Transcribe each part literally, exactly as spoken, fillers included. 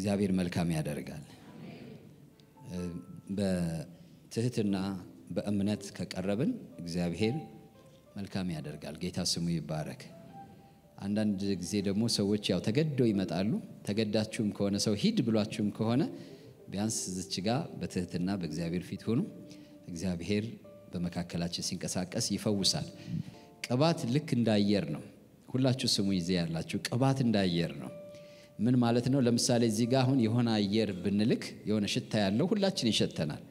እግዚአብሔር መልካም ያደርጋል በትህትና በእምነት ከቀረብን እግዚአብሔር መልካም ያደርጋል ጌታ ስሙ ይባረክ አንዳንድ ጊዜ ደግሞ ሰዎች ያው ተገደው ይመጣሉ ተገዳችሁም ከሆነ ሰው ሂድ ብሏችሁም ከሆነ ቢያንስ ዝች ጋር በትህትና በእግዚአብሔር ፊት ሆኑ እግዚአብሔር በመካከላችን ሲንቀሳቀስ ይፈውሳል ቅባት ልክ እንዳየር ነው ሁላችሁ ስሙ ይዘ ያላችሁ ቅባት እንዳየር ነው ምን ማለት ነው ለምሳሌ እዚህ ጋር አሁን የሆነ አየር ብንልክ የሆነ ሽታ ያለው ሁላችን ይሸተናል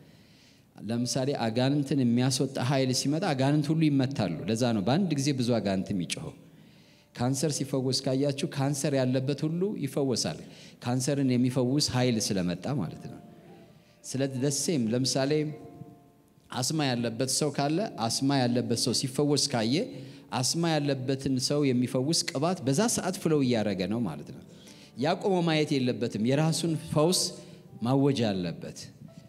ለምሳሌ አጋንንትን የሚያስወጣ ኃይል ሲመጣ አጋንንት ሁሉ ይመታሉ ለዛ ነው በአንድ ጊዜ ብዙ አጋንንት የሚጮኸው ካንሰር ሲፈወስ ካያችሁ ካንሰር ያለበት ሁሉ ይፈወሳል ካንሰርን የሚፈውስ ኃይል ስለመጣ ማለት ነው ስለዚህ ደሴም ለምሳሌ አስማ ያለበት ሰው ካለ አስማ ያለበት ሰው ሲፈወስ ካየ አስማ ያለበትን ሰው የሚፈውስ ቅባት በዛ ሰዓት ፍለው ያረገ ነው ማለት ነው ያቆመ ማየት የለበትም የራሱን ፈውስ ማወጅ አለበት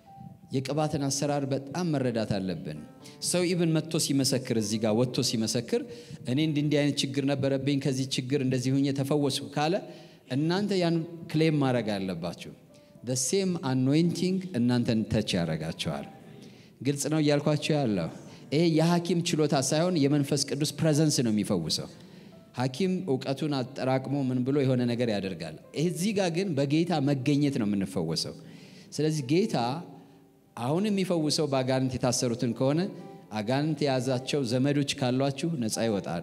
የቅባትን አሰራር በጣም መረዳት አለብን ሰው ኢቭን መጥቶ ሲመሰክር እዚህ ጋር ወጥቶ ሲመሰክር እኔ እንዲህ አይነት ችግር ነበረብኝ ከዚህ ችግር እንደዚህ ሆኜ ተፈወስኩ ካለ እናንተ ያን ክሌም ማድረግ አለባችሁ the same anointing እናንተን ተች ያረጋቸዋል ግልጽ ነው ያልኳችሁ ያለው ይሄ የሐኪም ችሎታ ሳይሆን የመንፈስ ቅዱስ ፕሬዘንስ ነው የሚፈውሰው ሐኪም ዕውቀቱን አጠራቅሞ ምን ብሎ የሆነ ነገር ያደርጋል እዚህ ጋር ግን በጌታ መገኘት ነው የምንፈወሰው ስለዚህ ጌታ አሁን የሚፈውሰው ባጋንንት የታሰሩትን ከሆነ አጋንንት ያዛቸው ዘመዶች ካሏችሁ ነፃ ይወጣሉ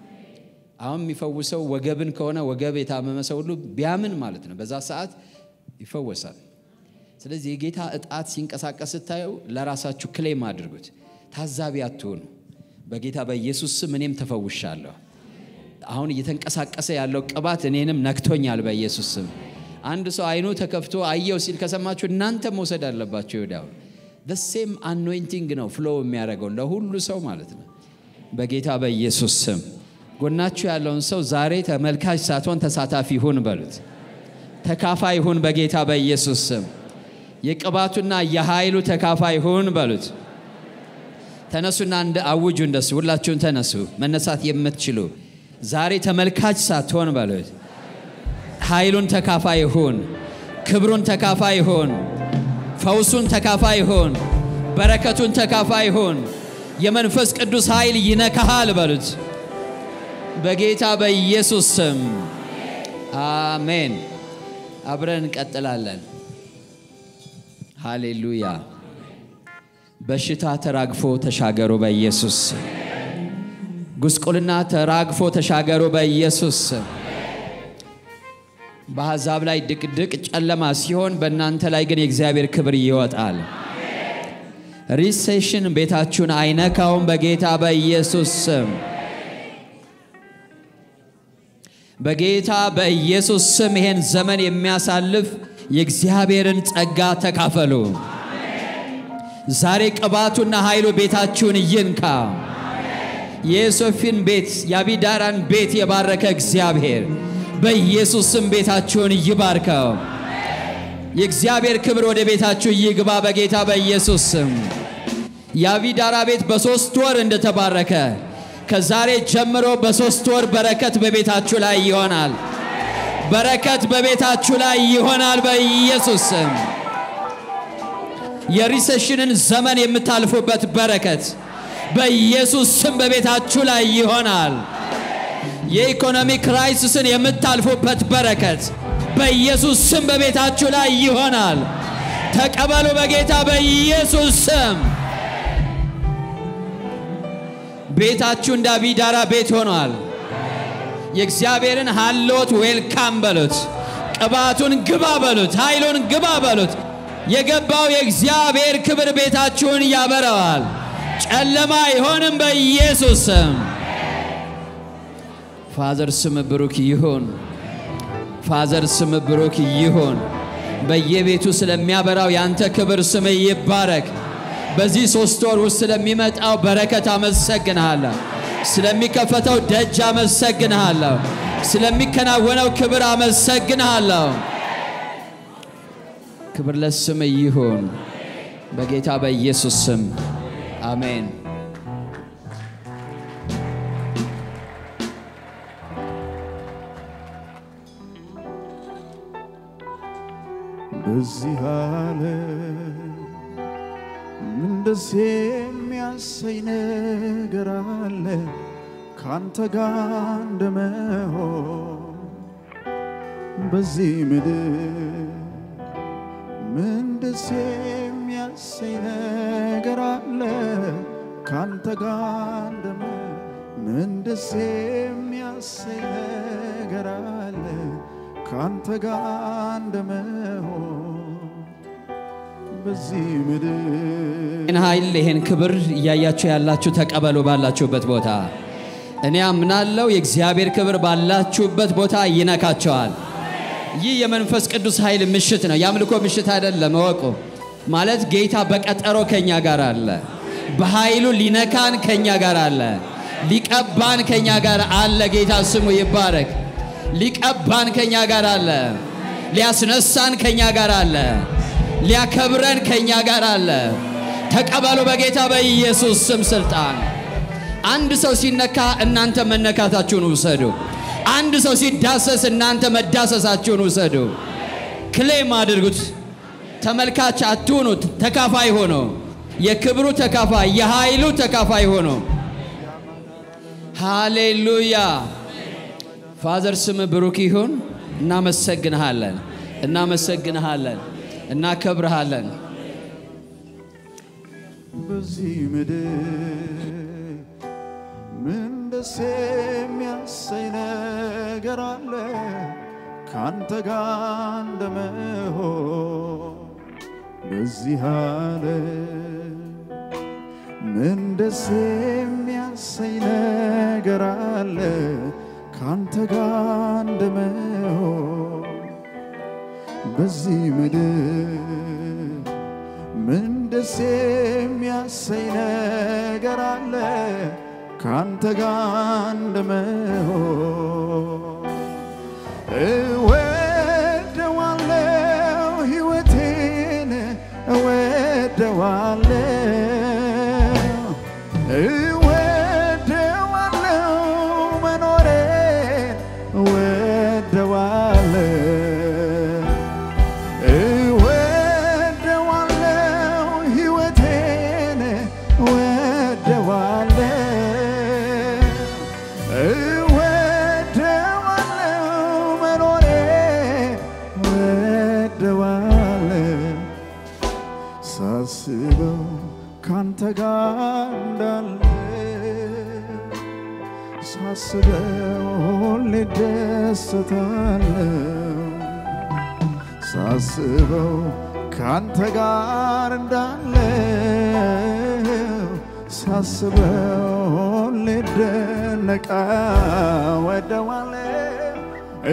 አሁን የሚፈውሰው ወገብን ከሆነ ወገብ የታመመ ሰው ሁሉ ቢያምን ማለት ነው በዛ ሰዓት ይፈወሳል ስለዚህ የጌታ እጣት ሲንቀሳቀስ ታዩ ለራሳችሁ ክሌም አድርጉት ታዛቢ አትሁኑ በጌታ በኢየሱስ ስም እኔም ተፈውሻለሁ አሁን እየተንቀሳቀሰ ያለው ቅባት እኔንም ነክቶኛል በኢየሱስ ስም አንድ ሰው አይኑ ተከፍቶ አየው ሲል ከሰማችሁ እናንተ መውሰድ አለባችሁ ይወዳው the same anointing ነው ፍሎ የሚያደርገው ለሁሉ ሰው ማለት ነው በጌታ በኢየሱስ ስም ጎናችሁ ያለውን ሰው ዛሬ ተመልካች ሳትሆን ተሳታፊ ሁን በሉት ተካፋይ ሁን በጌታ በኢየሱስ ስም የቅባቱና የኃይሉ ተካፋይ ሁን በሉት ተነሱና እንደ አውጁ እንደሱ ሁላችሁም ተነሱ መነሳት የምትችሉ ዛሬ ተመልካች ሳትሆን በሉት ኃይሉን ተካፋይ ሁን ክብሩን ተካፋይ ሁን ፈውሱን ተካፋይ ሁን በረከቱን ተካፋይ ሁን የመንፈስ ቅዱስ ኃይል ይነካሃል በሉት በጌታ በኢየሱስ ስም አሜን አብረን እንቀጥላለን ሃሌሉያ በሽታ ተራግፎ ተሻገሩ በኢየሱስ ጉስቁልና ተራግፎ ተሻገሩ በኢየሱስ በአሕዛብ ላይ ድቅድቅ ጨለማ ሲሆን በእናንተ ላይ ግን የእግዚአብሔር ክብር ይወጣል ሪሴሽን ቤታችሁን አይነካውም በጌታ በኢየሱስ ስም በጌታ በኢየሱስ ስም ይሄን ዘመን የሚያሳልፍ የእግዚአብሔርን ጸጋ ተካፈሉ ዛሬ ቅባቱና ኃይሉ ቤታችሁን ይንካ የሶፊን ቤት ያቢዳራን ቤት የባረከ እግዚአብሔር በኢየሱስ ስም ቤታችሁን ይባርከው የእግዚአብሔር ክብር ወደ ቤታችሁ ይግባ በጌታ በኢየሱስ ስም ያቢዳራ ቤት በሶስት ወር እንደተባረከ ከዛሬ ጀምሮ በሶስት ወር በረከት በቤታችሁ ላይ ይሆናል በረከት በቤታችሁ ላይ ይሆናል በኢየሱስ ስም የሪሴሽንን ዘመን የምታልፉበት በረከት በኢየሱስ ስም በቤታችሁ ላይ ይሆናል የኢኮኖሚ ክራይሲስን የምታልፉበት በረከት በኢየሱስ ስም በቤታችሁ ላይ ይሆናል ተቀበሉ በጌታ በኢየሱስ ስም ቤታችሁ እንደ አቢዳራ ቤት ሆኗል የእግዚአብሔርን ሃሎት ዌልካም በሉት ቅባቱን ግባ በሉት ኃይሉን ግባ በሉት የገባው የእግዚአብሔር ክብር ቤታችሁን ያበራዋል ጨለማ አይሆንም በኢየሱስ ስም ፋዘር ስም ብሩክ ይሁን ፋዘር ስም ብሩክ ይሁን በየቤቱ ስለሚያበራው ያንተ ክብር ስም ይባረክ በዚህ ሶስት ወር ውስጥ ስለሚመጣው በረከት አመሰግንሃለሁ ስለሚከፈተው ደጅ አመሰግንሃለሁ ስለሚከናወነው ክብር አመሰግንሃለሁ ክብር ለስም ይሁን በጌታ በኢየሱስ ስም አሜን በዚህ ዓለም ምን ደስ የሚያሰኝ ነገር አለ ካንተ ጋር እንደመሆን በዚህ ምድር ምን ደስ የሚያሰኝ ነገር አለ ካንተ ጋር እንደመሆን ምን ደስ የሚያሰኝ ነገር አለ ካንተ ጋር እንደመሆን በዚህ ምድር ኃይል ይሄን ክብር ያያችሁ ያላችሁ ተቀበሉ ባላችሁበት ቦታ እኔ አምናለሁ የእግዚአብሔር ክብር ባላችሁበት ቦታ ይነካቸዋል ይህ የመንፈስ ቅዱስ ኃይል ምሽት ነው ያምልኮ ምሽት አይደለም ወቁ ማለት ጌታ በቀጠሮ ከኛ ጋር አለ በኃይሉ ሊነካን ከኛ ጋር አለ ሊቀባን ከኛ ጋር አለ ጌታ ስሙ ይባረክ ሊቀባን ከኛ ጋር አለ ሊያስነሳን ከኛ ጋር አለ ሊያከብረን ከኛ ጋር አለ ተቀበሉ በጌታ በኢየሱስ ስም ስልጣን አንድ ሰው ሲነካ እናንተ መነካታችሁን ውሰዱ አንድ ሰው ሲዳሰስ እናንተ መዳሰሳችሁን ውሰዱ ክሌም አድርጉት ተመልካች አትሁኑ ተካፋይ ሆኖ የክብሩ ተካፋይ የኃይሉ ተካፋይ ሆኖ ሃሌሉያ ፋዘር ስም ብሩክ ይሁን እናመሰግንሃለን እናመሰግንሃለን እናከብርሃለን በዚህ ምድር ምን ደስ የሚያሰኝ ነገር አለ ካንተ ጋር እንደመሆን በዚህ ዓለም ምን ደስ የሚያሰኝ ነገር አለ ካንተ ጋር እንደመሆን በዚህ ምድር ምን ደስ የሚያሰኝ ነገር አለ ካንተ ጋር እንደመሆን እወደዋለሁ ሕይወቴን እወደዋለሁ እወደዋለሁ መኖሬን እወደዋለሁ እወደዋለሁ ሕይወቴን እወደዋለሁ ሳስበው ካንተ ጋር እንዳለ ሳስበው ሁሌ ደስታለሁ ሳስበው ካንተ ጋር እንዳለ ሳስበው ሁሌ ደነቃለሁ እወደዋለሁ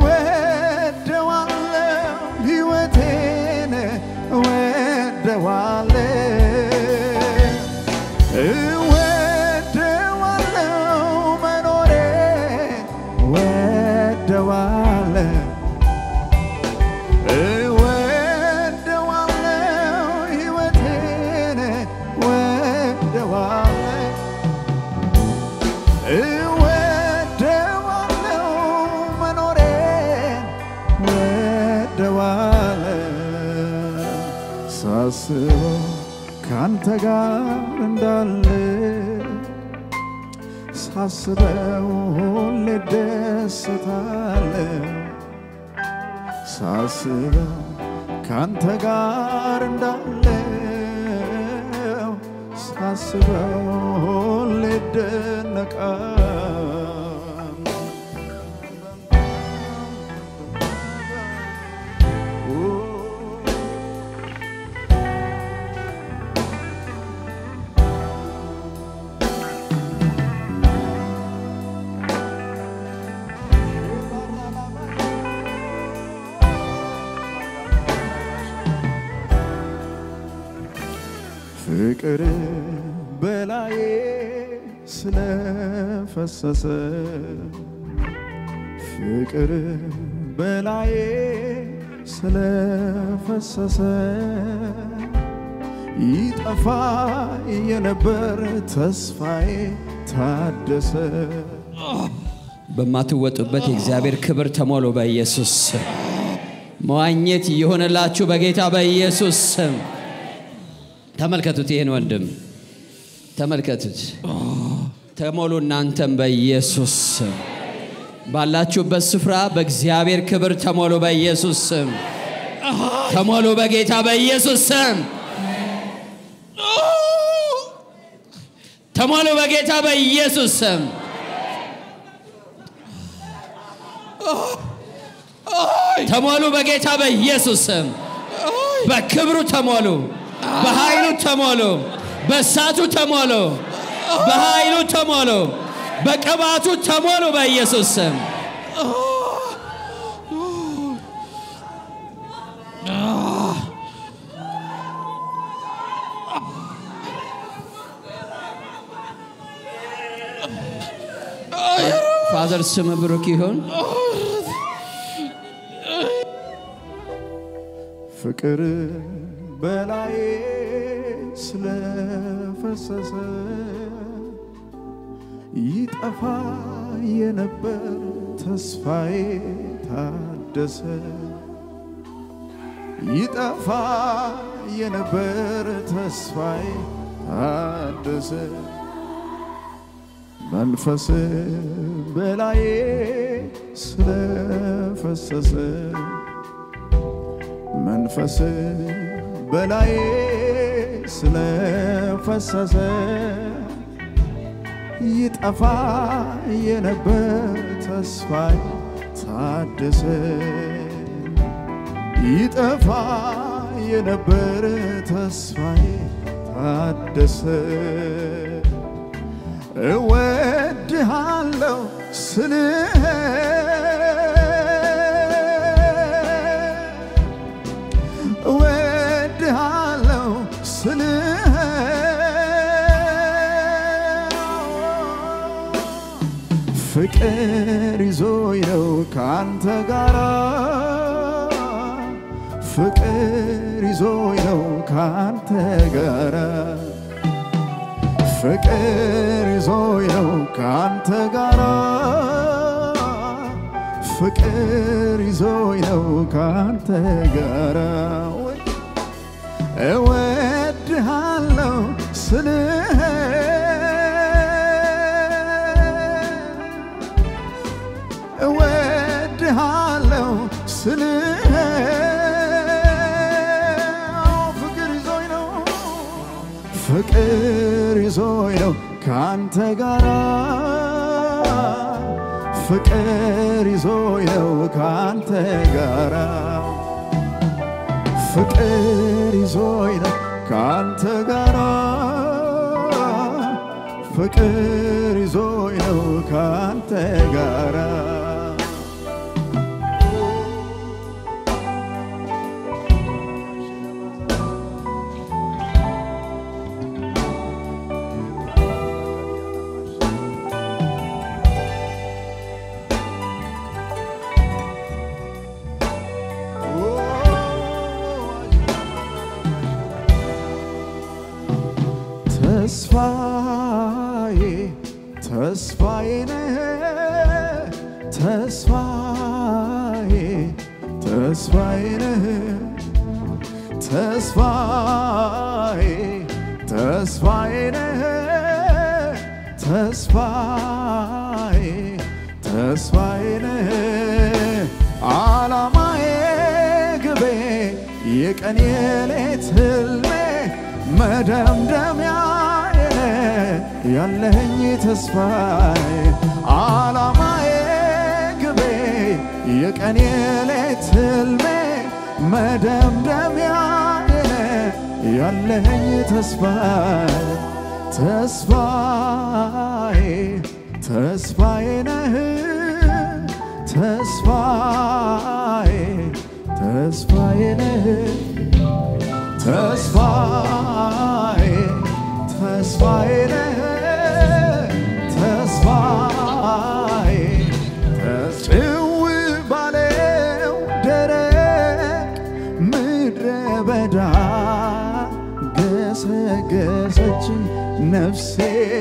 እወደዋለሁ ሕይወቴን እወደዋለሁ እወደዋለሁ መኖሬን እወደዋለሁ እወደዋለሁ ሕይወቴን እወደዋለሁ እወደዋለሁ መኖሬን እወደዋለሁ ሳስበው ካንተ ጋር እንዳለ ሳስበው ሁሌ ደስታለሁ ሳስበው ካንተ ጋር እንዳለው ሳስበው ሁሌ ደነቃለሁ ፍቅር በላዬ ስለፈሰሰ ፍቅር በላዬ ስለፈሰሰ ይጠፋ የነበር ተስፋዬ ታደሰ በማትወጡበት የእግዚአብሔር ክብር ተሞሉ በኢየሱስ መዋኘት ይሆንላችሁ በጌታ በኢየሱስ ስም ተመልከቱት ይሄን ወንድም ተመልከቱት ተሞሉ እናንተም በኢየሱስ ስም ባላችሁበት ስፍራ በእግዚአብሔር ክብር ተሞሉ በኢየሱስ ስም ተሞሉ በጌታ በኢየሱስ ስም ተሞሉ በጌታ በኢየሱስ ስም ተሞሉ በጌታ በኢየሱስ ስም በክብሩ ተሞሉ በኃይሉ ተሞሉ በእሳቱ ተሞሉ በኃይሉ ተሞሉ በቅባቱ ተሞሉ በኢየሱስ ስም ፋዘር ስም ብሩክ ይሁን ፍቅር በላይ ስለፈሰሰ ይጠፋ የነበር ተስፋዬ ታደሰ ይጠፋ የነበር ተስፋዬ ታደሰ መንፈስ በላይ ስለፈሰሰ መንፈስ በላይ ስለፈሰሰ ይጠፋ የነበር ተስፋዬ ታደሰ ይጠፋ የነበር ተስፋዬ ታደሰ እወድሃለሁ ስልህ እወድሃለሁ ስልህ ፍቅር ይዞኝ ነው ካንተ ጋራ ፍቅር ይዞኝ ነው ካንተ ጋራ ፍቅር ይዞኝ ነው ካንተ ጋራ ፍቅር ይዞኝ ነው ካንተ ጋራ እወድሃለሁ ስልህ እወድሃለሁ ስልህ ፍቅር ይዞኝ ነው ፍቅር ይዞኝ ነው ካንተ ጋራ ፍቅር ይዞኝ ነው ካንተ ጋራ ፍቅር ይዞኝ ነው ካንተ ጋራ ፍቅር ይዞኝ ነው ካንተ ጋራ ተስፋዬ ተስፋዬ ነህ ተስፋዬ ተስፋዬ ነህ ተስፋዬ ተስፋዬ ነህ ተስፋዬ ተስፋዬ ነህ ዓላማዬ ግቤ የቀን የሌት ህልሜ መደምደሚያ ያለኝ ተስፋዬ ዓላማዬ ግቤ የቀን የሌት ህልሜ መደምደሚያ ያለኝ ተስፋዬ ተስፋዬ ተስፋዬ ነህ ተስፋዬ ተስፋዬ ነህ ተስፋዬ ተስፋዬ ነህ ተስፋዬ ጭው ባለው ደረቅ ምድረ በዳ ገሰገሰች ነፍሴ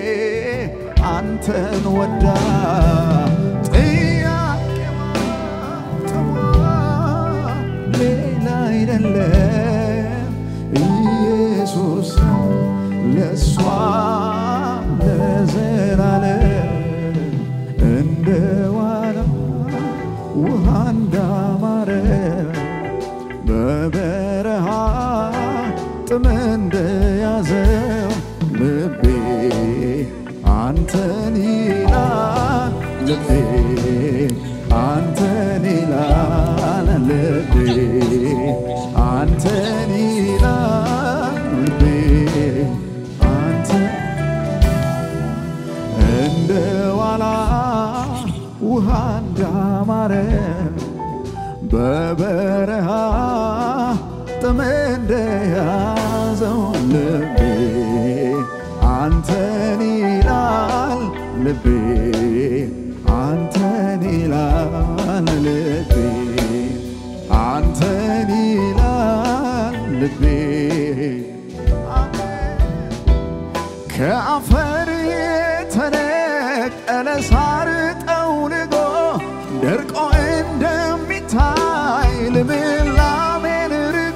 አንተን ወዳ ጥያቄዋ ለሷ ለዘላለም እንደ ዋና ውሃ እንዳማረ በበረሃ ጥም እንደያዘው ልቤ አንተን ይላል ልቤ አንተን ይላል ልቤ አንተን ይላል ልቤ አንተ እንደ ዋላ ውሃ እንዳማረ በበረሃ ጥም እንደያዘው ልቤ አንተን ይላል ልቤ አንተን ይላል ልቤ አንተን ይላል ልቤ ከአፈር የተነቀለ ሳር ጠውልጎ ደርቆ እንደሚታይ ልምላሜን ርቆ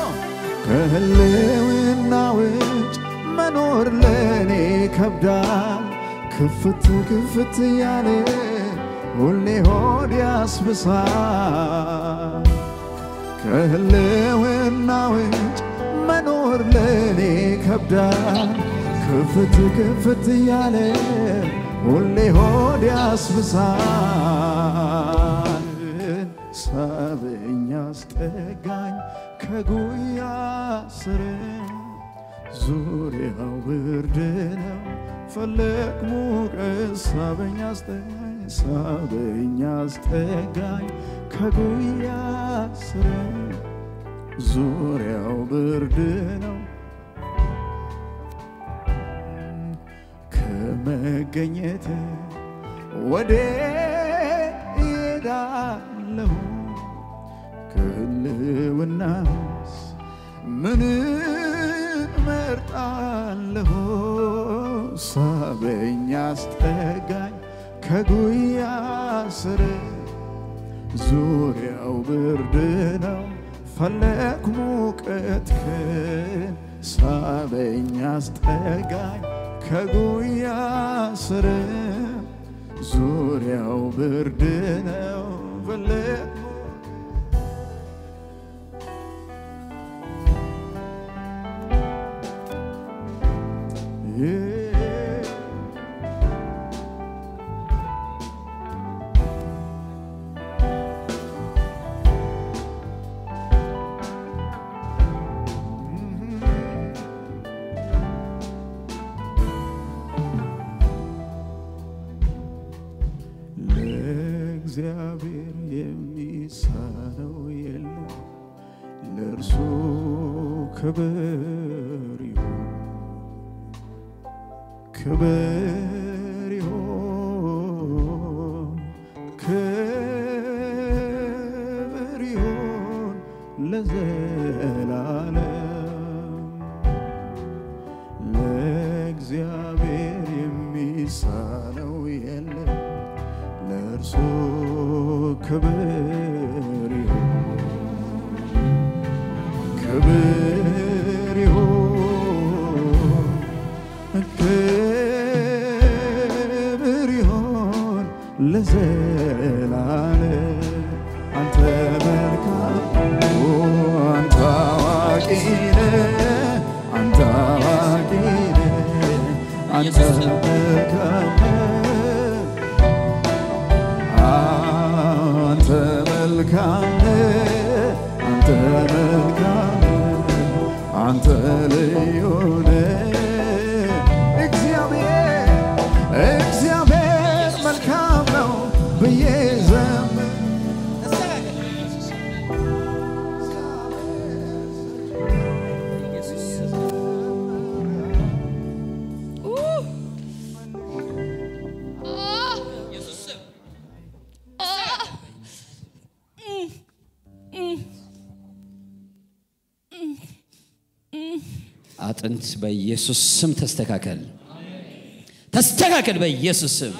ከህልውና ውጭ መኖር ለኔ ከብዳል ክፍት ክፍት ያለ ሁሌ ሆድ ያስብሳል ከህልውና ውጭ መኖር ለኔ ከብዳል ክፍት ክፍት ያለ ሁሌ ሆድ ያስብሳል ሳበኝ አስጠጋኝ ከጉያ ስር ዙሪያው ብርድ ነው ፈለግ ሙቀት ሳበኝ አስጠጋኝ ሳበኝ አስጠጋኝ ከጉያ ስር ዙሪያው ብርድ ነው ከመገኘት ወደ እሄዳለሁ ከህልውናስ ምን እመርጣለሁ ሳበኝ አስጠጋኝ ከጉያ ስር ዙሪያው ብርድ ነው ፈለግ ሙቀትህን ሳበኝ አስጠጋኝ ከጉያ ስር ዙሪያው ብርድ ነው ፈለግ ለእግዚአብሔር የሚሳነው የለም ለእርሱ ክብር ይሁን ክብር ይሁን ክብር ይሁን ለዘላለም ለእግዚአብሔር የሚሳነው የለም ለእርሱ ክብር ይሁን ክብር ይሁን ክብር ይሁን ለዘላለም አንተ መልካም አንተ አዋቂ ነህ አንተ አዋቂ ነህ አንተ መልካም አንተ መልካም አንተ መልካም አንተ ልዩ ነህ እግዚአብሔር እግዚአብሔር መልካም ነው ብዬ ዘምር አጥንት በኢየሱስ ስም ተስተካከል ተስተካከል በኢየሱስ ስም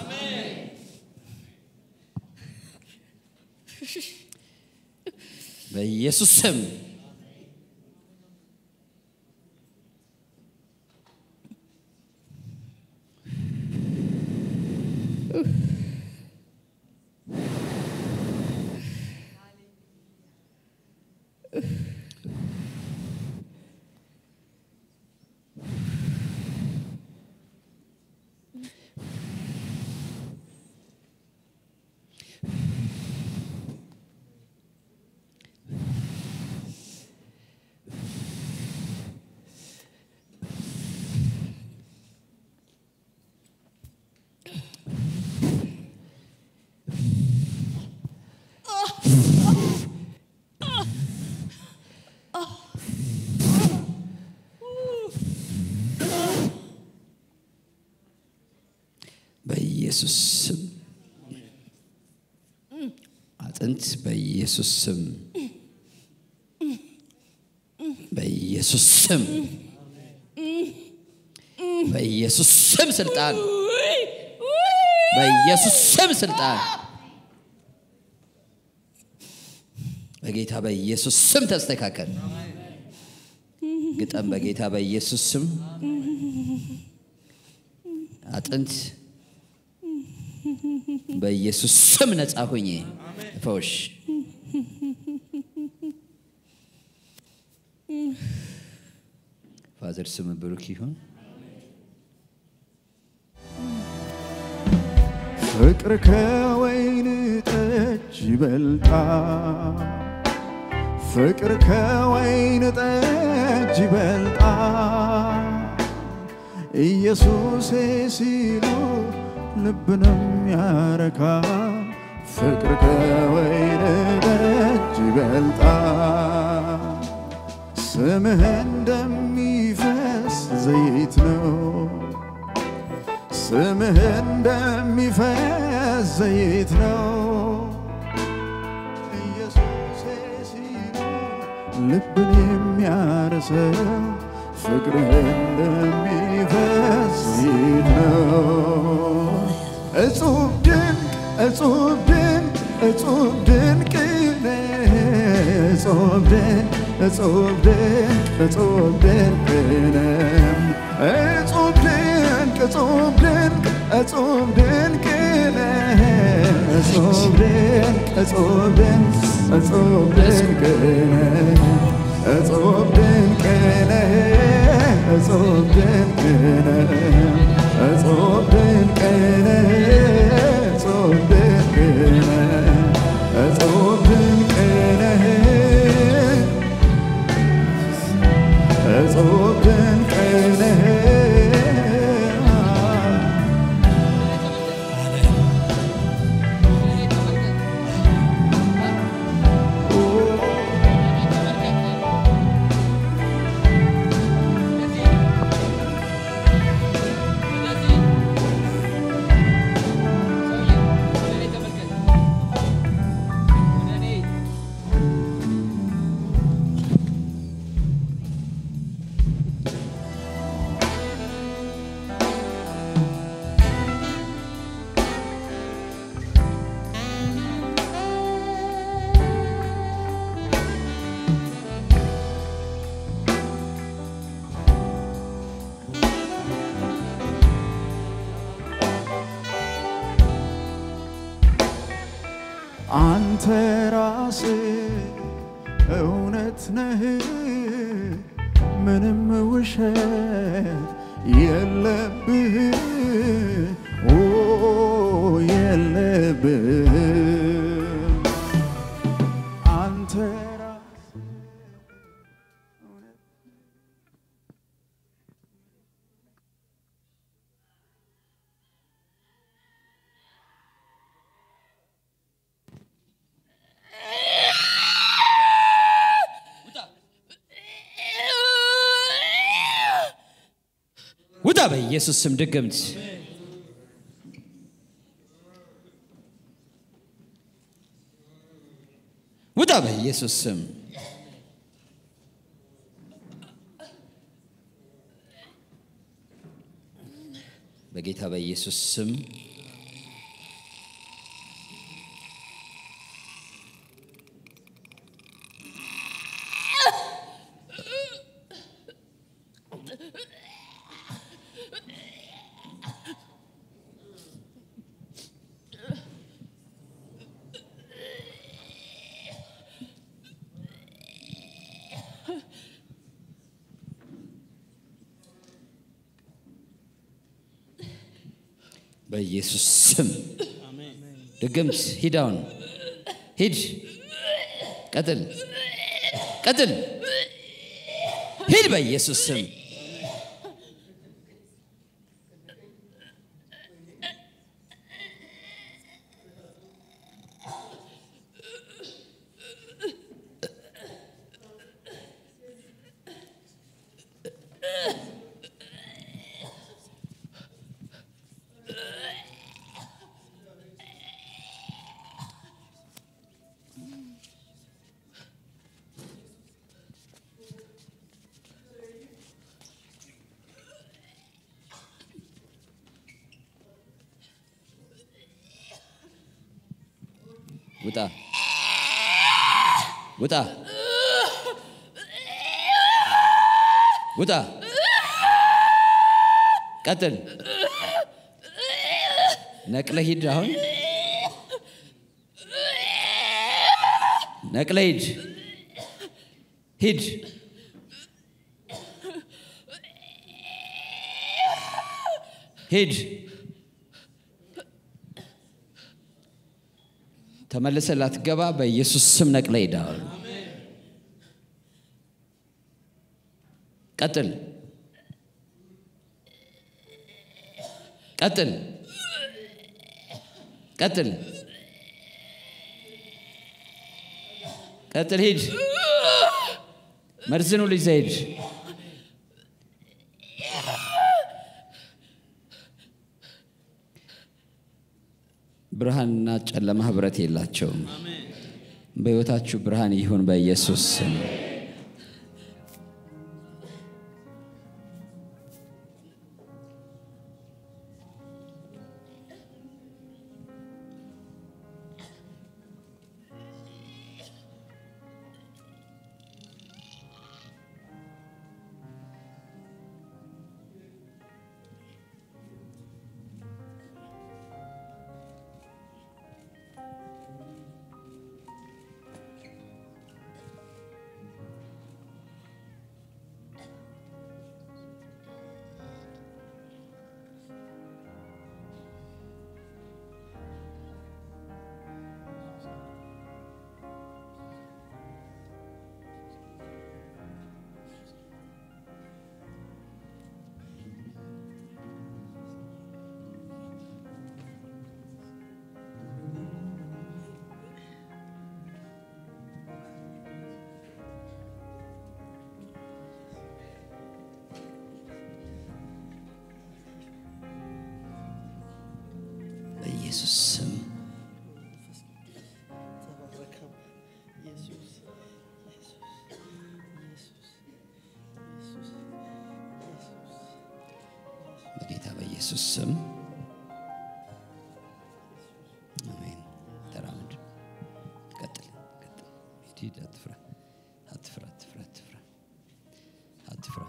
በኢየሱስ ስም በኢየሱስ ስም አጥንት በኢየሱስ ስም በኢየሱስ ስም በኢየሱስ ስም ስልጣን በኢየሱስ ስም ስልጣን በጌታ በኢየሱስ ስም ተስተካከል ግጠም በጌታ በኢየሱስ ስም አጥንት በኢየሱስ ስም ነጻ ሆኜ ፈውሽ ፋዘር ስም ብሩክ ይሁን ፍቅር ከወይን ጠጅ ይበልጣል ፍቅር ከወይን ጠጅ ይበልጣል ኢየሱስ ሲሉ ልብንም ያረካል ፍቅር ከወይን ጠጅ ይበልጣል ስምህ እንደሚፈስ ዘይት ነው ስምህ እንደሚፈስ ዘይት ነው ኢየሱስ ሲሉ ልብን የሚያርሰው ፍቅርህ እንደሚፈስ ዘይት ነው እጹብ ድንቅ እጹብ ድንቅ እጹብ ድንቅ እጹብ ድንቅ እጹብ ድንቅ እጹብ ድንቅ እጹብ ድንቅ እጹብ ድንቅ እጹብ ድንቅ እጹብ ድንቅ እጹብ ድንቅ እጹብ ድንቅ እጹብ ድንቅ እጹብ ድንቅ እጹብ ድንቅ እጹብ ድንቅ እጹብ ድንቅ እጹብ ድንቅ አንተ ራስህ እውነት ነህ ምንም ውሸት የለብህ ኦ የለብህ አንተ ራስህ እውነት ውጣ በኢየሱስ ስም ድግምት ውጣ በኢየሱስ ስም በጌታ በኢየሱስ ስም በኢየሱስ ስም አሜን ድግምት ሂድ አሁን ሂድ ቀጥል ቀጥል ሂድ በኢየሱስ ስም ውጣ ውጣ ውጣ ቀጥል ነቅለህ ሂድ አሁን ነቅለህ ሂድ ሂድ ሂድ ተመለሰ ላትገባ በኢየሱስ ስም ነቅለህ ሂድ አሁን ቀጥል ቀጥል ቀጥል ቀጥል ሂድ መርዝኑ ልጅ ዘይድ ብርሃንና ጨለማ ህብረት የላቸውም በህይወታችሁ ብርሃን ይሁን በኢየሱስ ስም በኢየሱስ ስም በጌታ በኢየሱስ ስም አሜን ተራመድ ቀጥል ቀጥል ሂድ አትፍራ አትፍራ አትፍራ አትፍራ አትፍራ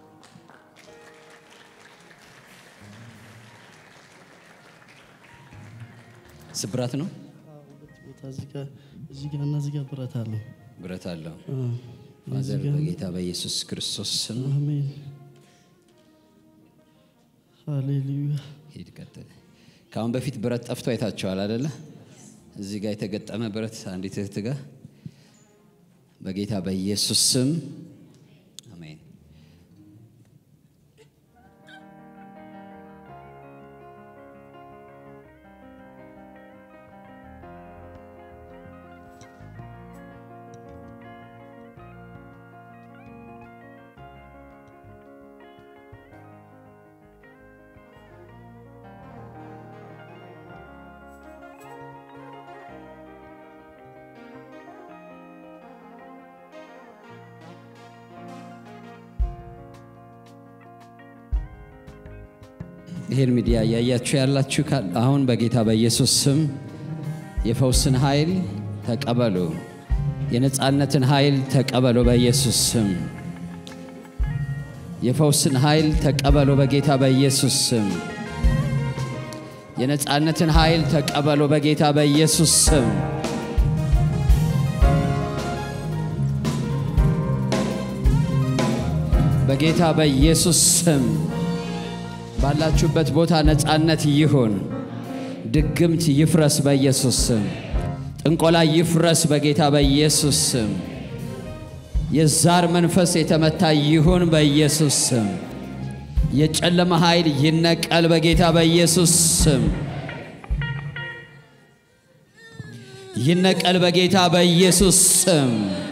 ስብራት ነው እዚህ ጋር እዚህ ጋር እና እዚህ ጋር ብረት አለው ብረት አለው ማዘር በጌታ በኢየሱስ ክርስቶስ ስም አሜን ሃሌሉያ ሂድ ቀጥል ካሁን በፊት ብረት ጠፍቶ አይታችኋል አይደለ እዚህ ጋር የተገጠመ ብረት አንዲት እህት ጋር በጌታ በኢየሱስ ስም አሜን ይሄን ሚዲያ ያያችሁ ያላችሁ አሁን በጌታ በኢየሱስ ስም የፈውስን ኃይል ተቀበሉ የነጻነትን ኃይል ተቀበሉ በኢየሱስ ስም የፈውስን ኃይል ተቀበሉ በጌታ በኢየሱስ ስም የነጻነትን ኃይል ተቀበሉ በጌታ በኢየሱስ ስም በጌታ በኢየሱስ ስም ባላችሁበት ቦታ ነጻነት ይሁን ድግምት ይፍረስ በኢየሱስ ስም ጥንቆላ ይፍረስ በጌታ በኢየሱስ ስም የዛር መንፈስ የተመታ ይሁን በኢየሱስ ስም የጨለማ ኃይል ይነቀል በጌታ በኢየሱስ ስም ይነቀል በጌታ በኢየሱስ ስም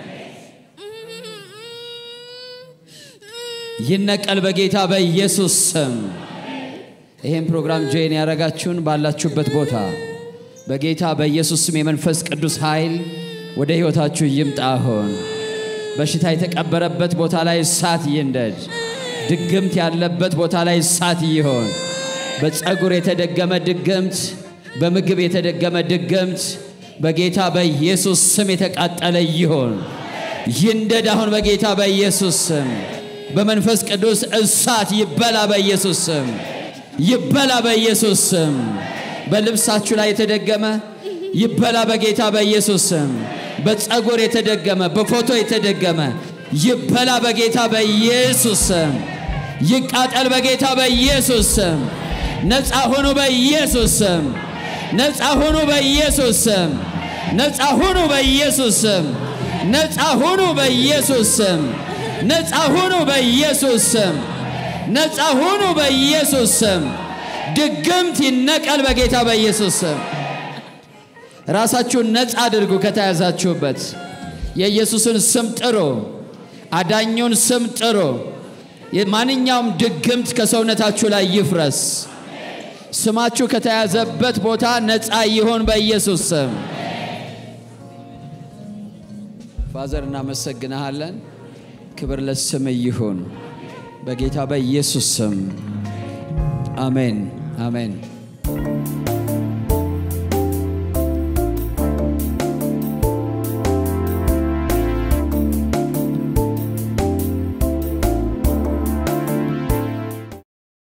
ይነቀል በጌታ በኢየሱስ ስም ይሄን ፕሮግራም ጆይን ያረጋችሁን ባላችሁበት ቦታ በጌታ በኢየሱስ ስም የመንፈስ ቅዱስ ኃይል ወደ ህይወታችሁ ይምጣሆን በሽታ የተቀበረበት ቦታ ላይ እሳት ይንደድ ድግምት ያለበት ቦታ ላይ እሳት ይሆን በፀጉር የተደገመ ድግምት በምግብ የተደገመ ድግምት በጌታ በኢየሱስ ስም የተቃጠለ ይሆን ይንደድ አሁን በጌታ በኢየሱስ ስም በመንፈስ ቅዱስ እሳት ይበላ በኢየሱስ ስም ይበላ በኢየሱስ ስም በልብሳችሁ ላይ የተደገመ ይበላ በጌታ በኢየሱስ ስም በፀጉር የተደገመ በፎቶ የተደገመ ይበላ በጌታ በኢየሱስ ስም ይቃጠል በጌታ በኢየሱስ ስም ነፃ ሆኖ በኢየሱስ ስም ነፃ ሆኖ በኢየሱስ ስም ነፃ ሆኖ በኢየሱስ ስም ነፃ ሆኖ በኢየሱስ ስም ነፃ ሆኖ በኢየሱስ ስም ነፃ ሆኖ በኢየሱስ ስም ድግምት ይነቀል በጌታ በኢየሱስ ስም ራሳችሁን ነፃ አድርጉ ከተያዛችሁበት የኢየሱስን ስም ጥሩ አዳኙን ስም ጥሩ የማንኛውም ድግምት ከሰውነታችሁ ላይ ይፍረስ ስማችሁ ከተያዘበት ቦታ ነፃ ይሁን በኢየሱስ ስም ፋዘር እናመሰግናለን ክብር ለስም ይሁን በጌታ በኢየሱስ ስም አሜን አሜን